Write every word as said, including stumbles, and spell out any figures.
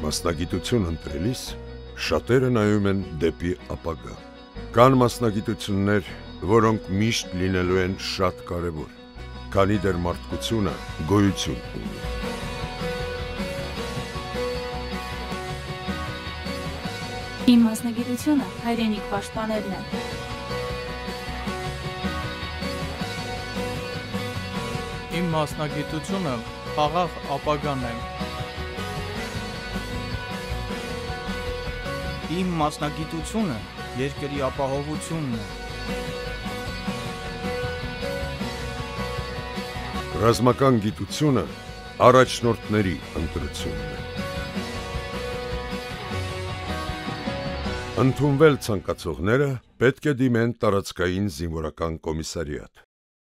Մասնագիտություն ընտրելիս շատերը նայում են դեպի ապագա։ Կան մասնագիտություններ, որոնք միշտ լինելու են շատ կարևոր, քանի դեռ մարդկությունը գոյություն ունի։ Իմ մասնագիտությունը հայրենիք պաշտպանելն է։ Իմ մասնագիտությունը խաղաղ ապագան է։ Իմ մասնագիտությունը երկրի ապահովությունն է։ Ռազմական գիտությունը առաջնորդների ընտրությունն է։ Ընդունվել ցանկացողները պետք է դիմեն տարածքային զինվորական կոմիսարիատ։